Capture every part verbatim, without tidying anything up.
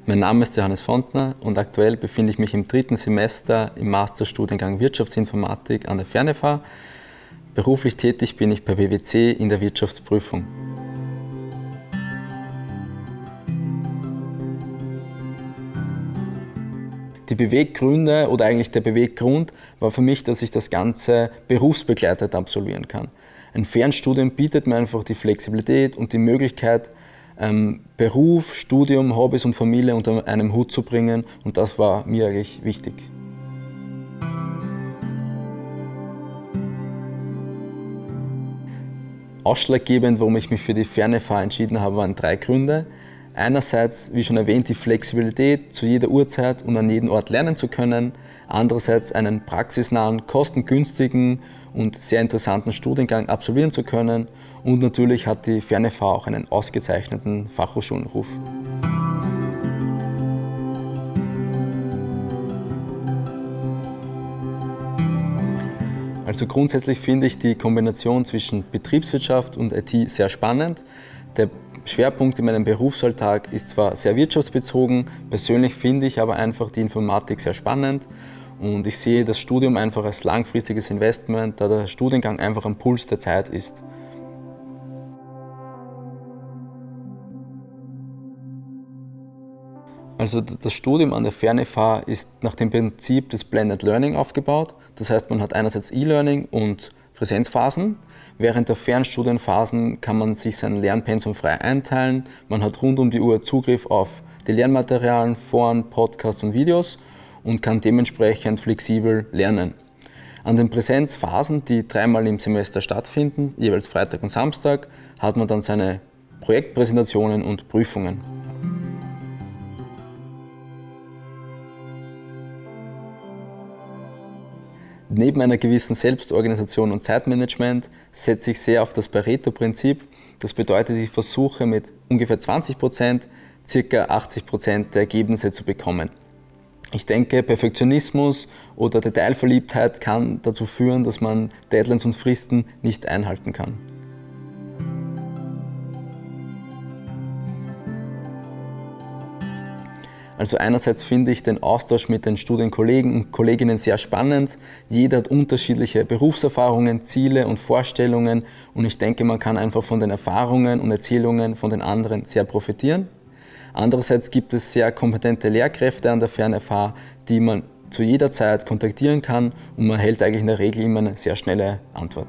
Mein Name ist Johannes Fontner und aktuell befinde ich mich im dritten Semester im Masterstudiengang Wirtschaftsinformatik an der Fernefar. Beruflich tätig bin ich bei B W C in der Wirtschaftsprüfung. Die Beweggründe oder eigentlich der Beweggrund war für mich, dass ich das Ganze berufsbegleitend absolvieren kann. Ein Fernstudium bietet mir einfach die Flexibilität und die Möglichkeit, ähm, Beruf, Studium, Hobbys und Familie unter einem Hut zu bringen, und das war mir eigentlich wichtig. Ausschlaggebend, warum ich mich für die Fernefar entschieden habe, waren drei Gründe. Einerseits, wie schon erwähnt, die Flexibilität, zu jeder Uhrzeit und an jedem Ort lernen zu können. Andererseits einen praxisnahen, kostengünstigen und sehr interessanten Studiengang absolvieren zu können. Und natürlich hat die Fernefar auch einen ausgezeichneten Fachhochschulenruf. Also grundsätzlich finde ich die Kombination zwischen Betriebswirtschaft und I T sehr spannend. Der Schwerpunkt in meinem Berufsalltag ist zwar sehr wirtschaftsbezogen, persönlich finde ich aber einfach die Informatik sehr spannend und ich sehe das Studium einfach als langfristiges Investment, da der Studiengang einfach am Puls der Zeit ist. Also das Studium an der Fernefar ist nach dem Prinzip des Blended Learning aufgebaut. Das heißt, man hat einerseits E-Learning und Präsenzphasen. Während der Fernstudienphasen kann man sich sein Lernpensum frei einteilen. Man hat rund um die Uhr Zugriff auf die Lernmaterialien, Foren, Podcasts und Videos und kann dementsprechend flexibel lernen. An den Präsenzphasen, die dreimal im Semester stattfinden, jeweils Freitag und Samstag, hat man dann seine Projektpräsentationen und Prüfungen. Neben einer gewissen Selbstorganisation und Zeitmanagement setze ich sehr auf das Pareto-Prinzip. Das bedeutet, ich versuche mit ungefähr zwanzig Prozent ca. achtzig Prozent der Ergebnisse zu bekommen. Ich denke, Perfektionismus oder Detailverliebtheit kann dazu führen, dass man Deadlines und Fristen nicht einhalten kann. Also einerseits finde ich den Austausch mit den Studienkollegen und Kolleginnen sehr spannend. Jeder hat unterschiedliche Berufserfahrungen, Ziele und Vorstellungen und ich denke, man kann einfach von den Erfahrungen und Erzählungen von den anderen sehr profitieren. Andererseits gibt es sehr kompetente Lehrkräfte an der Fernefar, die man zu jeder Zeit kontaktieren kann und man erhält eigentlich in der Regel immer eine sehr schnelle Antwort.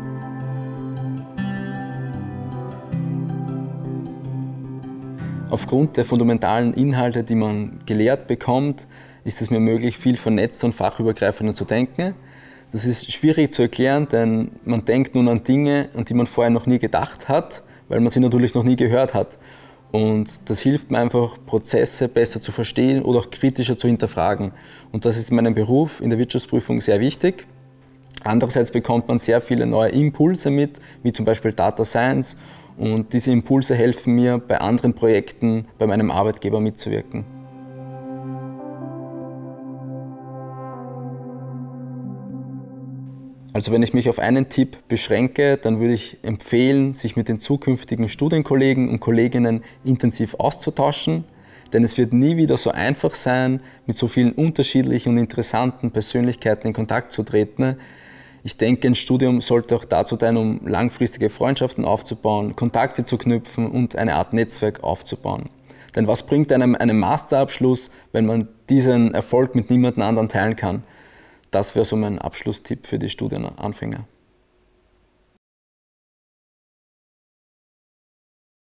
Aufgrund der fundamentalen Inhalte, die man gelehrt bekommt, ist es mir möglich, viel vernetzter und fachübergreifender zu denken. Das ist schwierig zu erklären, denn man denkt nun an Dinge, an die man vorher noch nie gedacht hat, weil man sie natürlich noch nie gehört hat. Und das hilft mir einfach, Prozesse besser zu verstehen oder auch kritischer zu hinterfragen. Und das ist in meinem Beruf in der Wirtschaftsprüfung sehr wichtig. Andererseits bekommt man sehr viele neue Impulse mit, wie zum Beispiel Data Science. Und diese Impulse helfen mir, bei anderen Projekten bei meinem Arbeitgeber mitzuwirken. Also wenn ich mich auf einen Tipp beschränke, dann würde ich empfehlen, sich mit den zukünftigen Studienkollegen und Kolleginnen intensiv auszutauschen. Denn es wird nie wieder so einfach sein, mit so vielen unterschiedlichen und interessanten Persönlichkeiten in Kontakt zu treten. Ich denke, ein Studium sollte auch dazu dienen, um langfristige Freundschaften aufzubauen, Kontakte zu knüpfen und eine Art Netzwerk aufzubauen. Denn was bringt einem einen Masterabschluss, wenn man diesen Erfolg mit niemandem anderen teilen kann? Das wäre so mein Abschlusstipp für die Studienanfänger.